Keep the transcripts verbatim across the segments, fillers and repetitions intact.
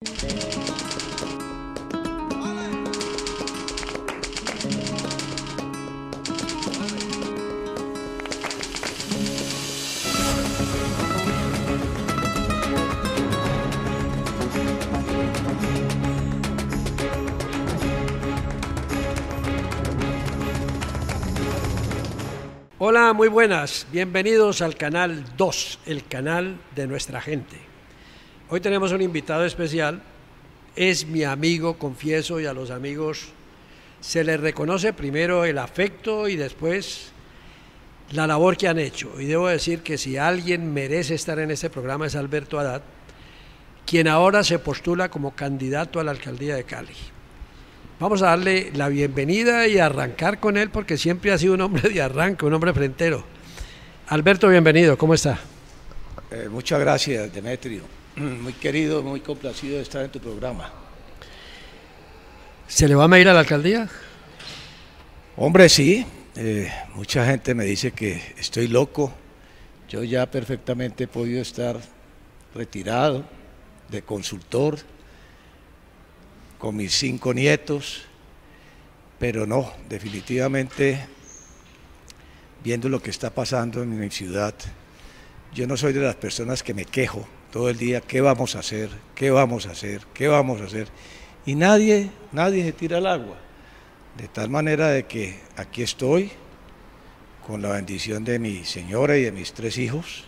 Hola, muy buenas, bienvenidos al canal dos, el canal de nuestra gente. Hoy tenemos un invitado especial, es mi amigo, confieso, y a los amigos se les reconoce primero el afecto y después la labor que han hecho. Y debo decir que si alguien merece estar en este programa es Alberto Haddad, quien ahora se postula como candidato a la alcaldía de Cali. Vamos a darle la bienvenida y arrancar con él porque siempre ha sido un hombre de arranque, un hombre frentero. Alberto, bienvenido, ¿cómo está? Eh, muchas gracias, Demetrio. Muy querido, muy complacido de estar en tu programa. ¿Se le va a medir a la alcaldía? Hombre, sí. Eh, mucha gente me dice que estoy loco. Yo ya perfectamente he podido estar retirado de consultor con mis cinco nietos, pero no, definitivamente, viendo lo que está pasando en mi ciudad, yo no soy de las personas que me quejo todo el día, ¿qué vamos a hacer? ¿Qué vamos a hacer? ¿Qué vamos a hacer? Y nadie, nadie se tira al agua, de tal manera de que aquí estoy, con la bendición de mi señora y de mis tres hijos,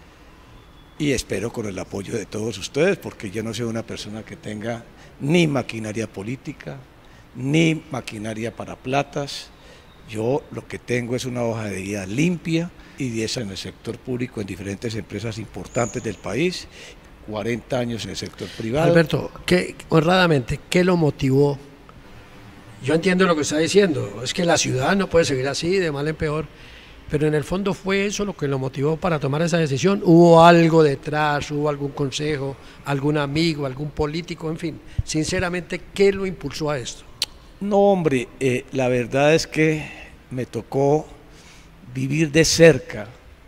y espero con el apoyo de todos ustedes, porque yo no soy una persona que tenga ni maquinaria política, ni maquinaria para platas. Yo lo que tengo es una hoja de vida limpia y diez en el sector público en diferentes empresas importantes del país, cuarenta años en el sector privado. Alberto, ¿qué, honradamente, qué lo motivó? Yo entiendo lo que está diciendo, es que la ciudad no puede seguir así, de mal en peor, pero en el fondo fue eso lo que lo motivó para tomar esa decisión. ¿Hubo algo detrás, hubo algún consejo, algún amigo, algún político, en fin? Sinceramente, ¿qué lo impulsó a esto? No, hombre, eh, la verdad es que me tocó vivir de cerca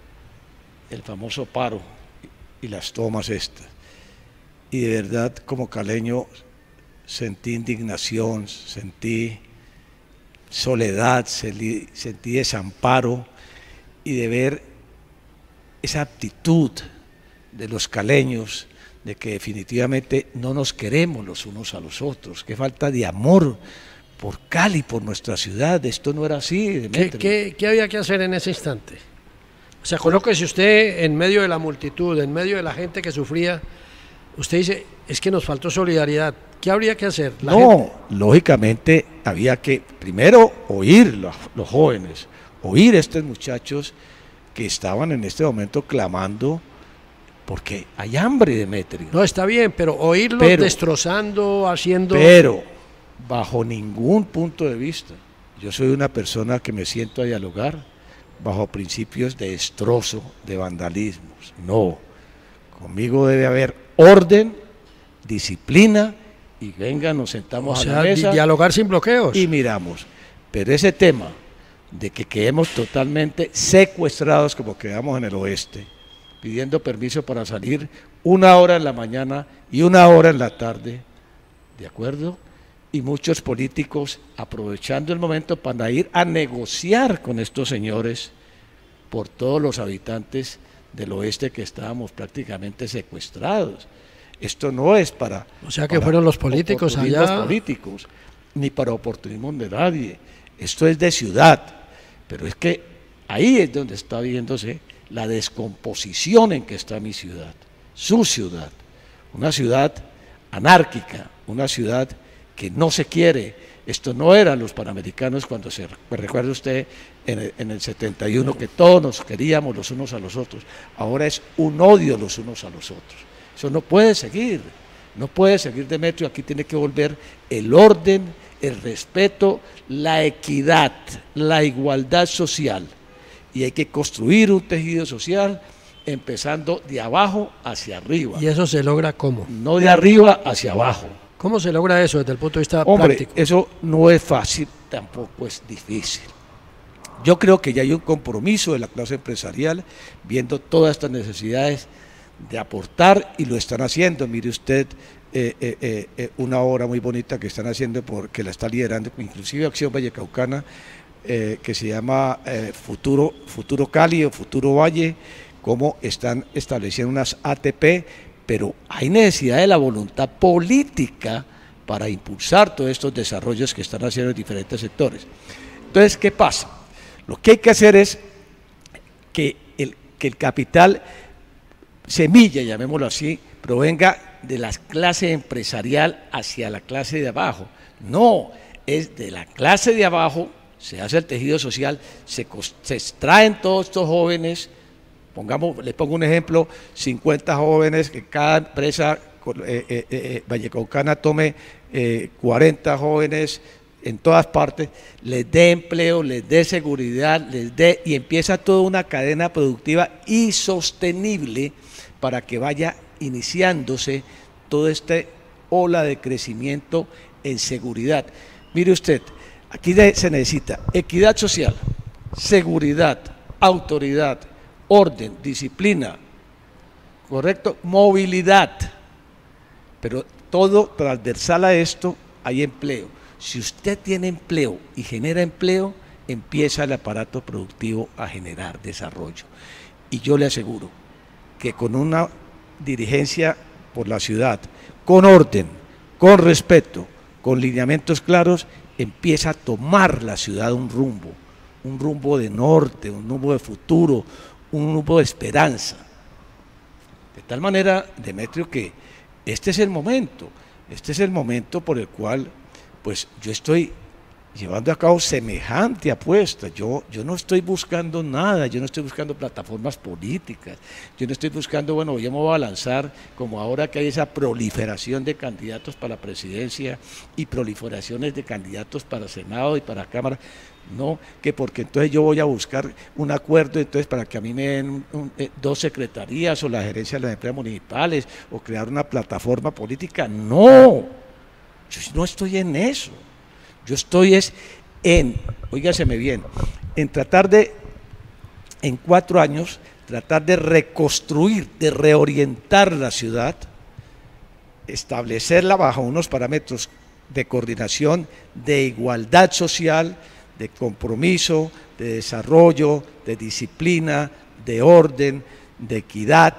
el famoso paro y las tomas estas. Y de verdad, como caleño, sentí indignación, sentí soledad, sentí desamparo, y de ver esa actitud de los caleños de que definitivamente no nos queremos los unos a los otros, que falta de amor por Cali, por nuestra ciudad. Esto no era así. ¿Qué, qué, ¿Qué había que hacer en ese instante? O sea, colóquese usted en medio de la multitud, en medio de la gente que sufría, usted dice, es que nos faltó solidaridad. ¿Qué habría que hacer? La no, gente... lógicamente había que primero oír los, los jóvenes, oír a estos muchachos que estaban en este momento clamando porque hay hambre, Demetrio. No, está bien, pero oírlos pero, destrozando, haciendo... Pero, bajo ningún punto de vista, yo soy una persona que me siento a dialogar bajo principios de destrozo, de vandalismos. No, conmigo debe haber orden, disciplina, y venga, nos sentamos o sea, a la mesa. Dialogar sin bloqueos. Y miramos. Pero ese tema de que quedemos totalmente secuestrados como quedamos en el oeste, pidiendo permiso para salir una hora en la mañana y una hora en la tarde, ¿de acuerdo? Y muchos políticos aprovechando el momento para ir a negociar con estos señores por todos los habitantes del oeste que estábamos prácticamente secuestrados. Esto no es para... O sea que fueron los políticos allá... políticos, ni para oportunismo de nadie. Esto es de ciudad, pero es que ahí es donde está viéndose la descomposición en que está mi ciudad, su ciudad. Una ciudad anárquica, una ciudad que no se quiere. Esto no eran los panamericanos cuando se... Recuerde usted en el, en el setenta y uno que todos nos queríamos los unos a los otros. Ahora es un odio los unos a los otros. Eso no puede seguir, no puede seguir, Demetrio. Aquí tiene que volver el orden, el respeto, la equidad, la igualdad social. Y hay que construir un tejido social empezando de abajo hacia arriba. ¿Y eso se logra cómo? No de arriba hacia abajo. ¿Cómo se logra eso desde el punto de vista Hombre, práctico? Eso no es fácil, tampoco es difícil. Yo creo que ya hay un compromiso de la clase empresarial viendo todas estas necesidades de aportar, y lo están haciendo. Mire usted eh, eh, eh, una obra muy bonita que están haciendo, porque la está liderando inclusive Acción Vallecaucana, eh, que se llama eh, Futuro, Futuro Cali o Futuro Valle, cómo están estableciendo unas A T P, pero hay necesidad de la voluntad política para impulsar todos estos desarrollos que están haciendo en diferentes sectores. Entonces, ¿qué pasa? Lo que hay que hacer es que el, que el capital semilla, llamémoslo así, provenga de la clase empresarial hacia la clase de abajo. No, es de la clase de abajo, se hace el tejido social, se, se extraen todos estos jóvenes, pongamos, le pongo un ejemplo, cincuenta jóvenes, que cada empresa eh, eh, eh, vallecaucana tome eh, cuarenta jóvenes en todas partes, les dé empleo, les dé seguridad, les dé, y empieza toda una cadena productiva y sostenible para que vaya iniciándose toda esta ola de crecimiento en seguridad. Mire usted, aquí se necesita equidad social, seguridad, autoridad, orden, disciplina, ¿correcto? Movilidad, pero todo transversal a esto hay empleo. Si usted tiene empleo y genera empleo, empieza el aparato productivo a generar desarrollo. Y yo le aseguro que con una dirigencia por la ciudad, con orden, con respeto, con lineamientos claros, empieza a tomar la ciudad un rumbo, un rumbo de norte, un rumbo de futuro, un rumbo de esperanza. De tal manera, Demetrio, que este es el momento, este es el momento por el cual pues yo estoy llevando a cabo semejante apuesta. Yo, yo no estoy buscando nada, yo no estoy buscando plataformas políticas, yo no estoy buscando, bueno, yo me voy a lanzar, como ahora que hay esa proliferación de candidatos para la presidencia y proliferaciones de candidatos para Senado y para Cámara, no, que porque entonces yo voy a buscar un acuerdo entonces para que a mí me den un, un, eh, dos secretarías o la gerencia de las empresas municipales o crear una plataforma política, no. Yo no estoy en eso, yo estoy es en, óigaseme bien, en tratar de, en cuatro años, tratar de reconstruir, de reorientar la ciudad, establecerla bajo unos parámetros de coordinación, de igualdad social, de compromiso, de desarrollo, de disciplina, de orden, de equidad,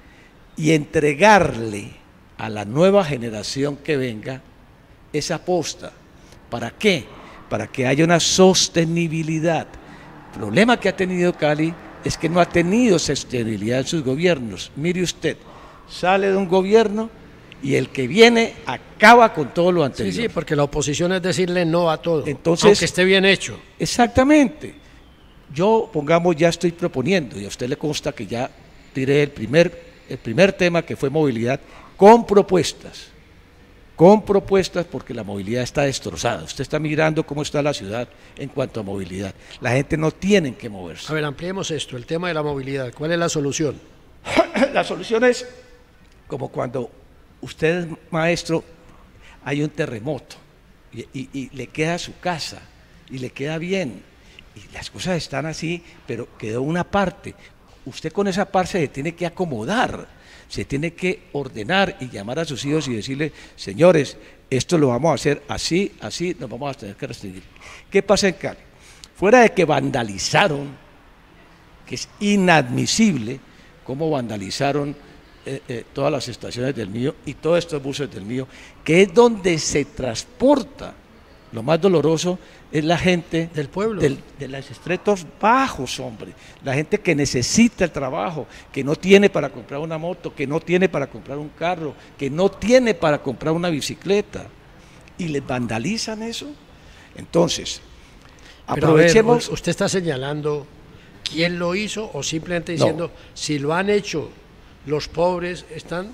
y entregarle a la nueva generación que venga esa posta. ¿Para qué? Para que haya una sostenibilidad. El problema que ha tenido Cali es que no ha tenido sostenibilidad en sus gobiernos. Mire usted, sale de un gobierno y el que viene acaba con todo lo anterior. Sí, sí, porque la oposición es decirle no a todo, entonces, aunque esté bien hecho. Exactamente. Yo, pongamos, ya estoy proponiendo, y a usted le consta que ya tiré el primer, el primer tema, que fue movilidad, con propuestas. con propuestas, porque la movilidad está destrozada. Usted está mirando cómo está la ciudad en cuanto a movilidad. La gente no tiene que moverse. A ver, ampliemos esto, el tema de la movilidad. ¿Cuál es la solución? La solución es como cuando usted, maestro, hay un terremoto y, y, y le queda su casa y le queda bien y las cosas están así, pero quedó una parte. Usted con esa parte se tiene que acomodar, se tiene que ordenar y llamar a sus hijos y decirle, señores, esto lo vamos a hacer así, así, nos vamos a tener que restringir. ¿Qué pasa en Cali? Fuera de que vandalizaron, que es inadmisible cómo vandalizaron eh, eh, todas las estaciones del Mío y todos estos buses del Mío, que es donde se transporta. Lo más doloroso es la gente del pueblo, del, de los estratos bajos, hombre, la gente que necesita el trabajo, que no tiene para comprar una moto, que no tiene para comprar un carro, que no tiene para comprar una bicicleta, y les vandalizan eso. Entonces, pero aprovechemos. Ver, usted está señalando quién lo hizo o simplemente diciendo, no, si lo han hecho los pobres, están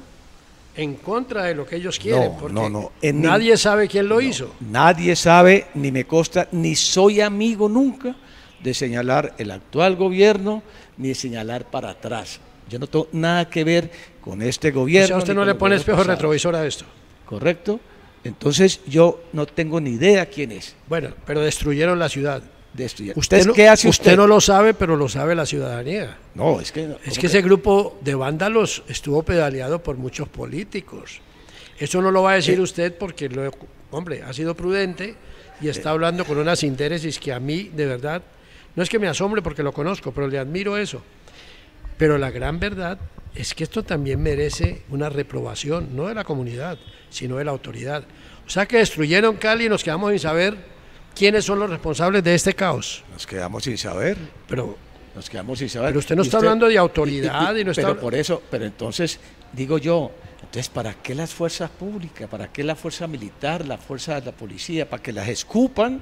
en contra de lo que ellos quieren, no, porque no, no. nadie ni, sabe quién lo no, hizo. Nadie sabe, ni me consta, ni soy amigo nunca de señalar el actual gobierno, ni de señalar para atrás. Yo no tengo nada que ver con este gobierno. O sea, usted no le pone espejo retrovisor a esto. ¿Correcto? Entonces yo no tengo ni idea quién es. Bueno, pero destruyeron la ciudad. Destruyeron. ¿Usted, no, ¿Qué hace usted? Usted no lo sabe, pero lo sabe la ciudadanía. No, es que... No, es que, que ese grupo de vándalos estuvo pedaleado por muchos políticos. Eso no lo va a decir Eh, usted porque, lo, hombre, ha sido prudente y está hablando con una sindéresis que a mí, de verdad, no es que me asombre porque lo conozco, pero le admiro eso. Pero la gran verdad es que esto también merece una reprobación, no de la comunidad, sino de la autoridad. O sea que destruyeron Cali y nos quedamos sin saber quiénes son los responsables de este caos. Nos quedamos sin saber. Pero, Nos quedamos sin saber. pero usted no Y está hablando de autoridad y, y, y no está... Pero por eso, pero entonces, digo yo, entonces, ¿para qué las fuerzas públicas? ¿Para qué la fuerza militar, la fuerza de la policía? ¿Para que las escupan?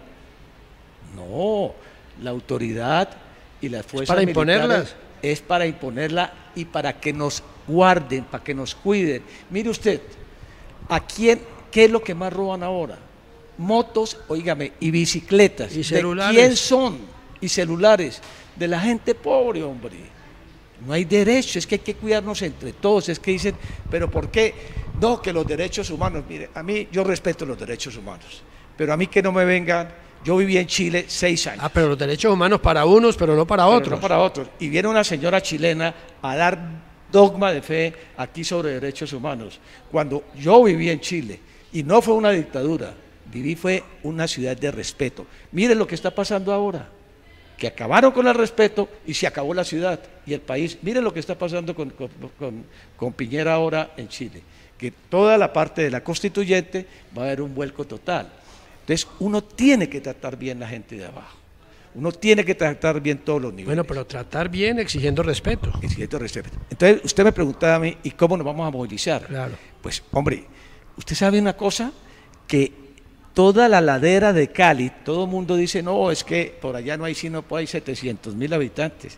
No, la autoridad y las fuerzas para militares imponerlas. Es para imponerla y para que nos guarden, para que nos cuiden. Mire usted, ¿a quién, qué es lo que más roban ahora? Motos, oígame, y bicicletas. Y celulares. ¿De quién son? Y celulares. De la gente pobre, hombre. No hay derecho, es que hay que cuidarnos entre todos. Es que dicen, ¿pero por qué? No, que los derechos humanos, mire, a mí yo respeto los derechos humanos, pero a mí que no me vengan, yo viví en Chile seis años. Ah, pero los derechos humanos para unos, pero no para pero otros. No para otros. Y viene una señora chilena a dar dogma de fe aquí sobre derechos humanos. Cuando yo viví en Chile, y no fue una dictadura, viví fue una ciudad de respeto. Miren lo que está pasando ahora, que acabaron con el respeto y se acabó la ciudad y el país. Miren lo que está pasando con, con, con, con Piñera ahora en Chile, que toda la parte de la constituyente va a haber un vuelco total. Entonces uno tiene que tratar bien a la gente de abajo, uno tiene que tratar bien todos los niveles. Bueno, pero tratar bien exigiendo respeto. Exigiendo respeto. Entonces usted me preguntaba a mí, ¿y cómo nos vamos a movilizar? Claro. Pues hombre, usted sabe una cosa, que toda la ladera de Cali, todo el mundo dice, no, es que por allá no hay sino pues hay setecientos mil habitantes.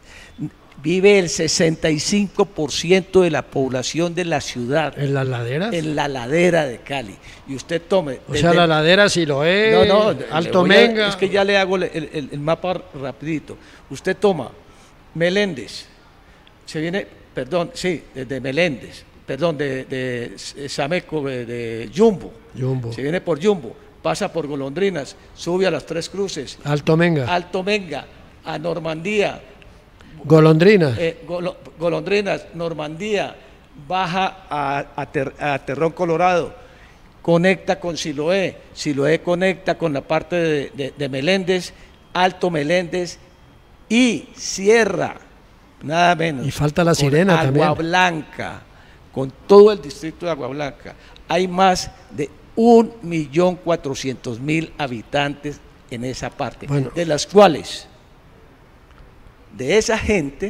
Vive el sesenta y cinco por ciento de la población de la ciudad. ¿En las laderas? En la ladera de Cali. Y usted tome... O sea, la ladera Siloé, no, no, Alto a, Menga... Es que ya le hago el, el, el mapa rapidito. Usted toma Meléndez, se viene, perdón, sí, de Meléndez, perdón, de, de Sameco, de, de Jumbo. Jumbo. Se viene por Jumbo, pasa por Golondrinas, sube a las Tres Cruces. Alto Menga. Alto Menga, a Normandía. Golondrinas. Eh, Golo, Golondrinas, Normandía, baja a, a, ter, a Terrón Colorado, conecta con Siloé, Siloé conecta con la parte de, de, de Meléndez, Alto Meléndez y cierra, nada menos. Y falta la Sirena también. Agua Blanca, con todo el distrito de Agua Blanca. Hay más de un millón cuatrocientos mil habitantes en esa parte, bueno, de las cuales, de esa gente,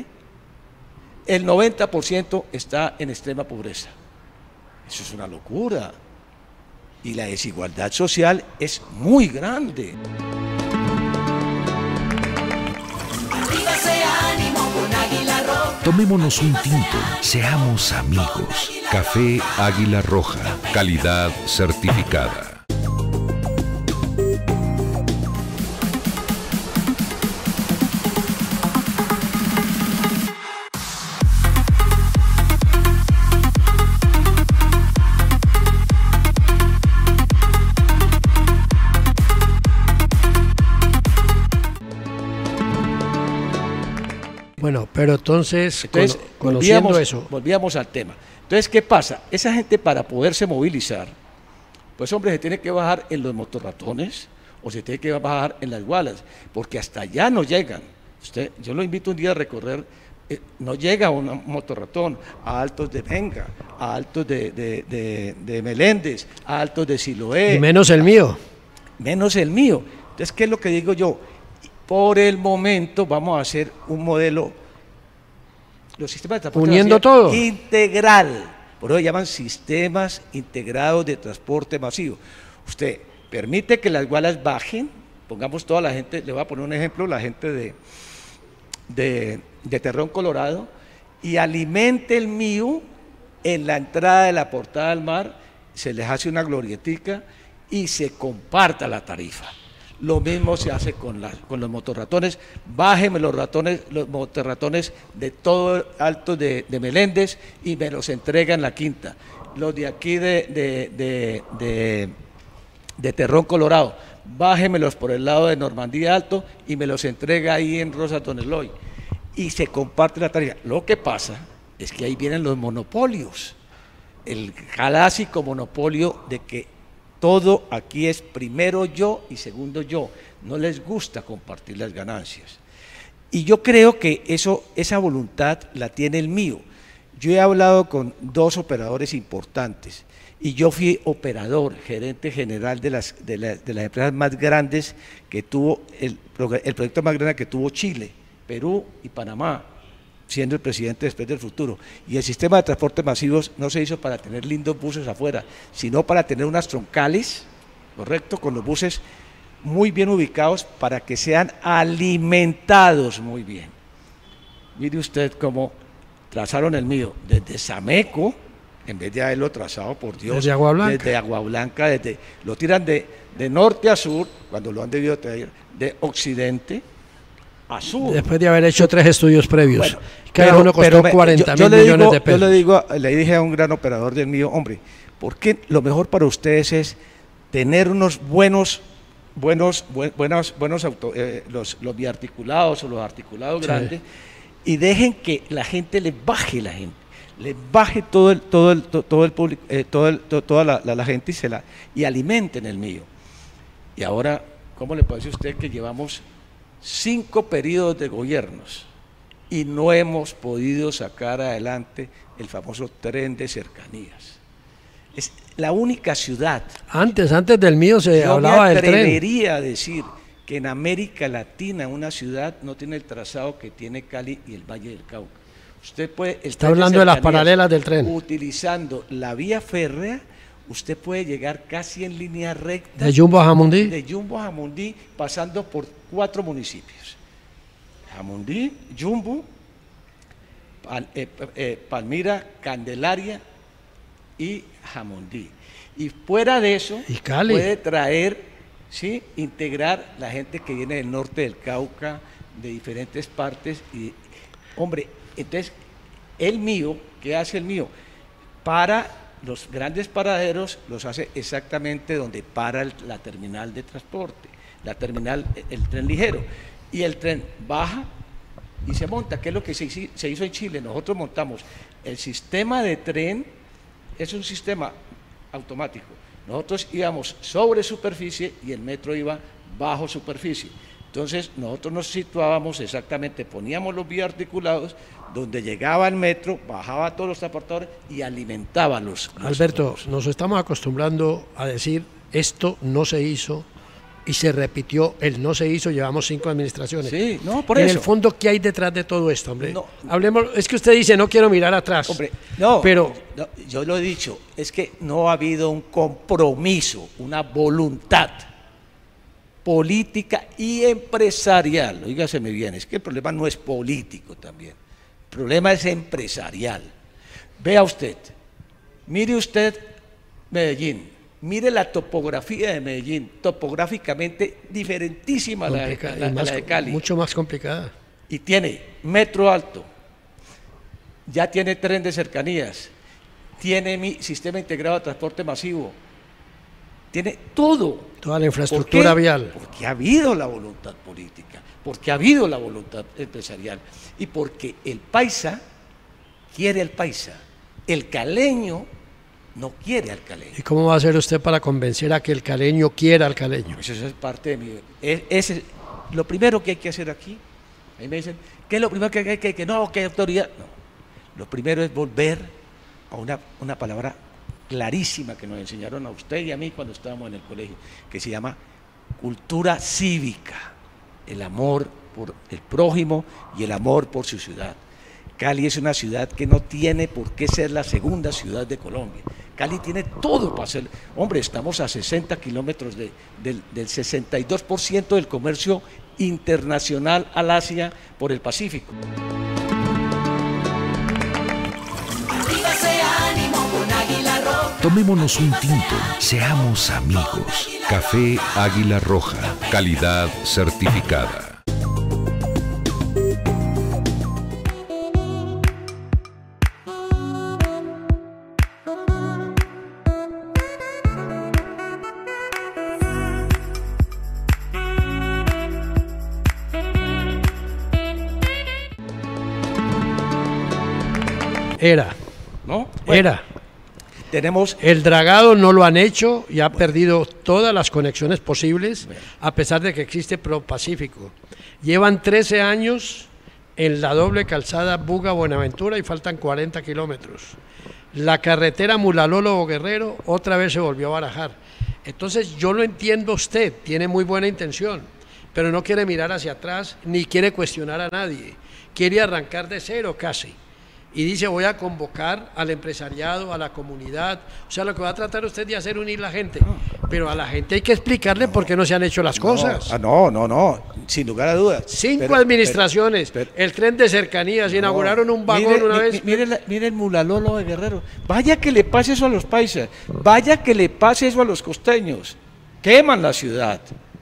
el noventa por ciento está en extrema pobreza. Eso es una locura. Y la desigualdad social es muy grande. Tomémonos un tinto, seamos amigos. Café Águila Roja, calidad certificada. Bueno, pero entonces, entonces cono conociendo volvíamos, eso. Volvíamos al tema. Entonces, ¿qué pasa? Esa gente, para poderse movilizar, pues hombre, se tiene que bajar en los motorratones o se tiene que bajar en las gualas, porque hasta allá no llegan. Usted, yo lo invito un día a recorrer, eh, no llega un motorratón a Altos de Menga, a Altos de, de, de, de Meléndez, a Altos de Siloé. Y menos el mío. Menos el mío. Entonces, ¿qué es lo que digo yo? Por el momento vamos a hacer un modelo, los sistemas de transporte uniendo masivo, todo, integral, por eso llaman sistemas integrados de transporte masivo. Usted permite que las gualas bajen, pongamos toda la gente, le voy a poner un ejemplo, la gente de, de, de Terrón Colorado, y alimente el mío en la entrada de la Portada del Mar, se les hace una glorietica y se comparta la tarifa. Lo mismo se hace con, la, con los motorratones. Bájenme los ratones, los motorratones de todo Alto de, de Meléndez y me los entrega en la Quinta. Los de aquí de, de, de, de, de Terrón Colorado, bájenmelos por el lado de Normandía Alto y me los entrega ahí en Rosa Don Eloy. Y se comparte la tarifa. Lo que pasa es que ahí vienen los monopolios. el clásico monopolio de que todo aquí es primero yo y segundo yo. No les gusta compartir las ganancias. Y yo creo que eso, esa voluntad la tiene el mío. Yo he hablado con dos operadores importantes y yo fui operador, gerente general de las, de la, de las empresas más grandes que tuvo, el, el proyecto más grande que tuvo Chile, Perú y Panamá, siendo el presidente después del futuro. Y el sistema de transporte masivos no se hizo para tener lindos buses afuera, sino para tener unas troncales, correcto, con los buses muy bien ubicados para que sean alimentados muy bien. Mire usted cómo trazaron el mío, desde Sameco, en vez de haberlo trazado, por Dios, desde Agua Blanca, desde Agua Blanca, desde, lo tiran de, de norte a sur, cuando lo han debido traer, de occidente a sur. Después de haber hecho tres estudios previos, bueno, cada pero, uno costó me, cuarenta yo, mil yo millones digo, de pesos. Yo le, digo, le dije a un gran operador del mío, hombre, ¿por qué lo mejor para ustedes es tener unos buenos buenos, bu buenos, buenos auto, eh, los, los biarticulados o los articulados sí. grandes, y dejen que la gente les baje la gente, les baje todo el, todo el, to, todo el público, eh, todo el, to, toda la, la, la gente y se la y alimenten el mío. Y ahora, ¿cómo le parece a usted que llevamos cinco periodos de gobiernos y no hemos podido sacar adelante el famoso tren de cercanías? Es la única ciudad. Antes, antes del mío se Yo hablaba del tren. me atrevería a decir que en América Latina una ciudad no tiene el trazado que tiene Cali y el Valle del Cauca. Usted puede, está hablando de las paralelas del tren. Utilizando la vía férrea, usted puede llegar casi en línea recta. De Jumbo a Jamundí. De Jumbo a Jamundí, pasando por cuatro municipios. Jamundí, Jumbo, Pal, eh, eh, Palmira, Candelaria y Jamundí. Y fuera de eso, ¿Y Cali? Puede traer, ¿sí? Integrar la gente que viene del norte del Cauca, de diferentes partes. Y, hombre, entonces, el mío, ¿qué hace el mío? Para los grandes paraderos, los hace exactamente donde para el, la terminal de transporte, la terminal, el tren ligero. Y el tren baja y se monta, que es lo que se, se hizo en Chile. Nosotros montamos el sistema de tren. Es un sistema automático. Nosotros íbamos sobre superficie y el metro iba bajo superficie. Entonces nosotros nos situábamos exactamente, poníamos los biarticulados donde llegaba el metro, bajaba a todos los transportadores y alimentaba los, los Alberto, los... nos estamos acostumbrando a decir esto no se hizo y se repitió, el no se hizo, llevamos cinco administraciones. Sí, no, por en eso. En el fondo, ¿qué hay detrás de todo esto, hombre? No, Hablemos, es que usted dice, no quiero mirar atrás. Hombre, no, pero no, yo lo he dicho, es que no ha habido un compromiso, una voluntad política y empresarial. Oígaseme bien, es que el problema no es político también, el problema es empresarial. Vea usted, mire usted Medellín. Mire la topografía de Medellín, topográficamente diferentísima a la, de, la, más, la de Cali. Mucho más complicada. Y tiene metro alto, ya tiene tren de cercanías, tiene mi sistema integrado de transporte masivo, tiene todo. Toda la infraestructura ¿Por qué? vial. Porque ha habido la voluntad política, porque ha habido la voluntad empresarial y porque el paisa quiere al paisa, el caleño no quiere al caleño. ¿Y cómo va a hacer usted para convencer a que el caleño quiera al caleño? Eso es parte de mi... Es, es lo primero que hay que hacer aquí. Ahí me dicen, ¿qué es lo primero que hay que que no, que autoridad? No. Lo primero es volver a una, una palabra clarísima que nos enseñaron a usted y a mí cuando estábamos en el colegio, que se llama cultura cívica, el amor por el prójimo y el amor por su ciudad. Cali es una ciudad que no tiene por qué ser la segunda ciudad de Colombia. Cali tiene todo para ser. Hombre, estamos a sesenta kilómetros de, del, del sesenta y dos por ciento del comercio internacional al Asia por el Pacífico. Tomémonos un tinto, seamos amigos. Café Águila Roja, calidad certificada. Era. ¿No? Bueno, Era. tenemos... El dragado no lo han hecho y ha bueno. perdido todas las conexiones posibles, bueno. a pesar de que existe ProPacífico. Llevan trece años en la doble calzada Buga-Buenaventura y faltan cuarenta kilómetros. La carretera Mulalolo-Guerrero otra vez se volvió a barajar. Entonces yo lo entiendo a usted, tiene muy buena intención, pero no quiere mirar hacia atrás ni quiere cuestionar a nadie. Quiere arrancar de cero casi. Y dice, voy a convocar al empresariado, a la comunidad. O sea, lo que va a tratar usted de hacer es unir la gente. Pero a la gente hay que explicarle no, por qué no se han hecho las no, cosas. Ah, no, no, no, sin lugar a dudas. Cinco pero, administraciones, pero, pero, el tren de cercanías, no, inauguraron un vagón mire, una mi, vez. Mire, mire, mire el Mulalolo de Guerrero. Vaya que le pase eso a los paisas. Vaya que le pase eso a los costeños. Queman la ciudad.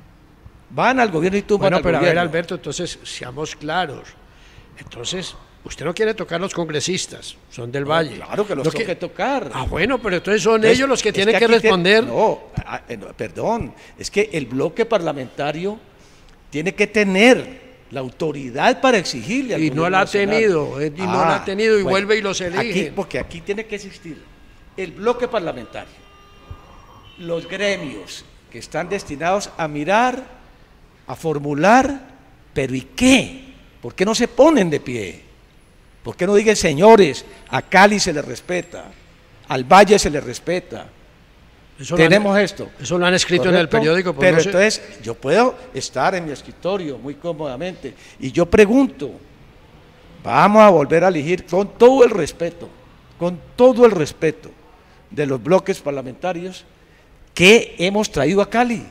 Van al gobierno y tumban bueno, al pero gobierno. a ver, Alberto, entonces seamos claros. Entonces, usted no quiere tocar los congresistas, son del no, Valle. Claro que los tengo que, que tocar. Ah, bueno, pero entonces son entonces, ellos los que tienen que, que responder. Te, no, a, no, perdón, es que el bloque parlamentario tiene que tener la autoridad para exigirle al y no la ha tenido, y ah, no la ha tenido y bueno, vuelve y los elige. Aquí, porque aquí tiene que existir el bloque parlamentario, los gremios que están destinados a mirar, a formular, pero ¿y qué? ¿Por qué no se ponen de pie? ¿Por qué no digan, señores, a Cali se le respeta, al Valle se le respeta? Eso Tenemos han, esto. Eso lo han escrito ¿correcto? En el periódico. Pero no entonces sé. Yo puedo estar en mi escritorio muy cómodamente y yo pregunto, vamos a volver a elegir con todo el respeto, con todo el respeto de los bloques parlamentarios, ¿qué hemos traído a Cali?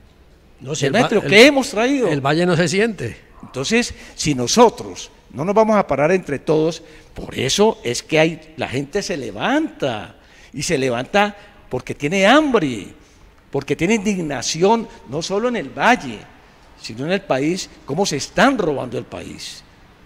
No sé, el metro, el, ¿qué hemos traído? El Valle no se siente. Entonces, si nosotros no nos vamos a parar entre todos, por eso es que hay, la gente se levanta, y se levanta porque tiene hambre, porque tiene indignación, no solo en el Valle, sino en el país, cómo se están robando el país.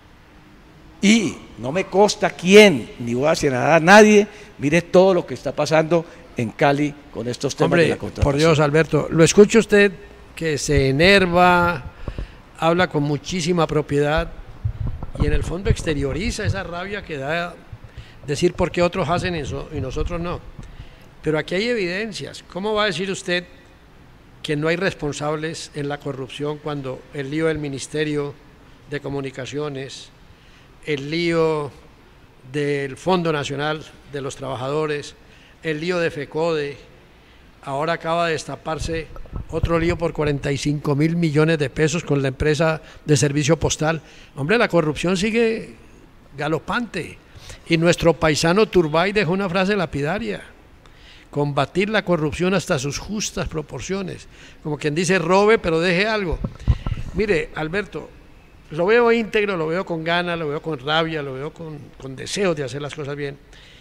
Y no me consta quién, ni voy a señalar a nadie, mire todo lo que está pasando en Cali con estos temas Hombre, de la contratación. Por Dios, Alberto, lo escucha usted que se enerva, habla con muchísima propiedad y en el fondo exterioriza esa rabia que da decir por qué otros hacen eso y nosotros no. Pero aquí hay evidencias. ¿Cómo va a decir usted que no hay responsables en la corrupción cuando el lío del Ministerio de Comunicaciones, el lío del Fondo Nacional de los Trabajadores, el lío de FECODE, ahora acaba de destaparse otro lío por cuarenta y cinco mil millones de pesos con la empresa de servicio postal? Hombre, la corrupción sigue galopante. Y nuestro paisano Turbay dejó una frase lapidaria: combatir la corrupción hasta sus justas proporciones. Como quien dice, robe, pero deje algo. Mire, Alberto, lo veo íntegro, lo veo con ganas, lo veo con rabia, lo veo con, con deseos de hacer las cosas bien.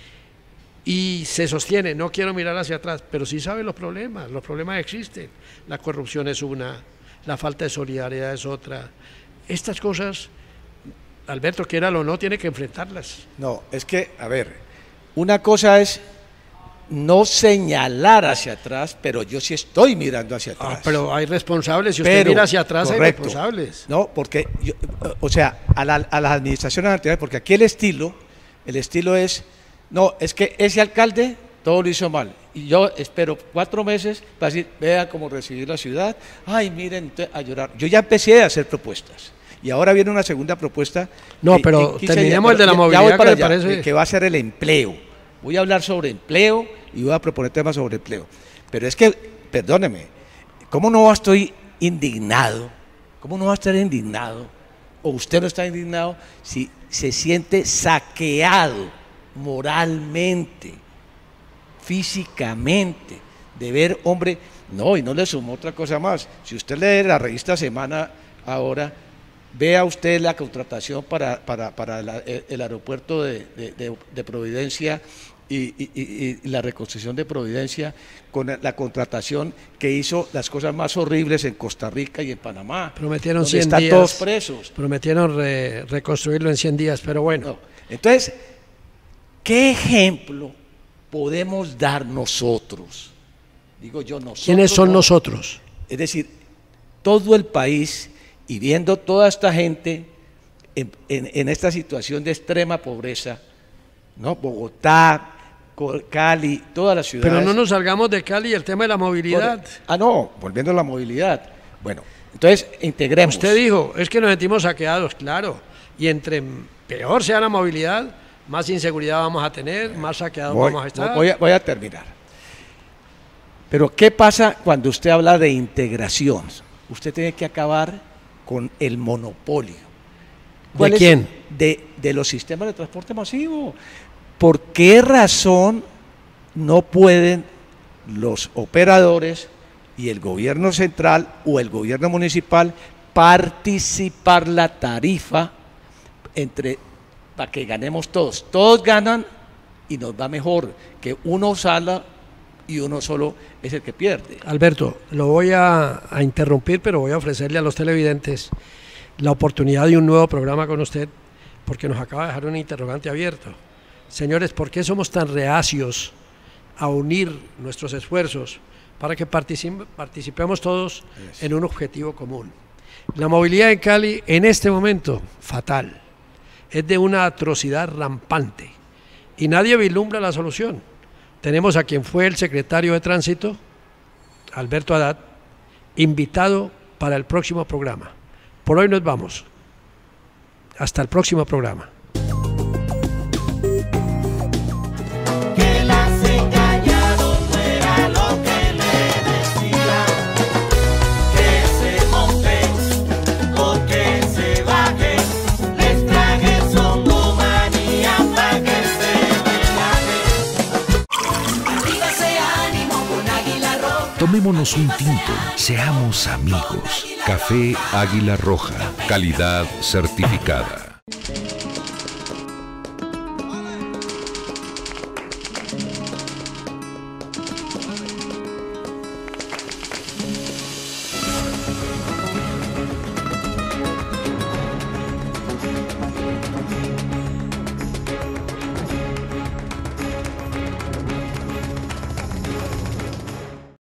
Y se sostiene, no quiero mirar hacia atrás, pero sí sabe los problemas, los problemas existen. La corrupción es una, la falta de solidaridad es otra. Estas cosas, Alberto, quiéralo o no, tiene que enfrentarlas. No, es que, a ver, una cosa es no señalar hacia atrás, pero yo sí estoy mirando hacia atrás. Ah, pero hay responsables, si usted pero, mira hacia atrás correcto, hay responsables. No, porque, yo, o sea, a, la, a las administraciones anteriores, porque aquí el estilo, el estilo es, no, es que ese alcalde todo lo hizo mal, y yo espero cuatro meses para decir, vea cómo recibir la ciudad, ay, miren, a llorar. Yo ya empecé a hacer propuestas, y ahora viene una segunda propuesta. No, que, pero que terminemos el de la ya, movilidad, ya para que, allá, parece... que va a ser el empleo. Voy a hablar sobre empleo y voy a proponer temas sobre empleo. Pero es que, perdóneme, ¿cómo no estoy indignado? ¿Cómo no va a estar indignado? O usted no está indignado si se siente saqueado moralmente, físicamente, de ver, hombre, no, y no le sumo otra cosa más. Si usted lee la revista Semana ahora, vea usted la contratación para, para, para la, el aeropuerto de, de, de, de Providencia y, y, y, y la reconstrucción de Providencia, con la contratación que hizo las cosas más horribles en Costa Rica y en Panamá. Prometieron cien están días. Todos presos. Prometieron re, reconstruirlo en cien días, pero bueno. No. Entonces, ¿qué ejemplo podemos dar nosotros? Digo yo, nosotros. ¿Quiénes son no, nosotros? Es decir, todo el país, y viendo toda esta gente en, en, en esta situación de extrema pobreza, ¿no? Bogotá, Cali, todas las ciudades. Pero no nos salgamos de Cali, el tema de la movilidad. Por, ah, no, volviendo a la movilidad. Bueno, entonces integremos. Usted dijo, es que nos sentimos saqueados, claro. Y entre peor sea la movilidad, más inseguridad vamos a tener, más saqueados voy, vamos a estar. Voy a, voy a terminar. Pero ¿qué pasa cuando usted habla de integración? Usted tiene que acabar con el monopolio. ¿De quién? De, de los sistemas de transporte masivo. ¿Por qué razón no pueden los operadores y el gobierno central o el gobierno municipal participar la tarifa entre para que ganemos todos? Todos ganan y nos va mejor que uno sala y uno solo es el que pierde. Alberto, lo voy a, a interrumpir, pero voy a ofrecerle a los televidentes la oportunidad de un nuevo programa con usted, porque nos acaba de dejar un interrogante abierto. Señores, ¿por qué somos tan reacios a unir nuestros esfuerzos para que particip- participemos todos en un objetivo común? La movilidad en Cali en este momento, fatal, es de una atrocidad rampante y nadie vislumbra la solución. Tenemos a quien fue el secretario de Tránsito, Alberto Haddad, invitado para el próximo programa. Por hoy nos vamos. Hasta el próximo programa. Tomémonos un tinto, seamos amigos. Café Águila Roja, calidad certificada.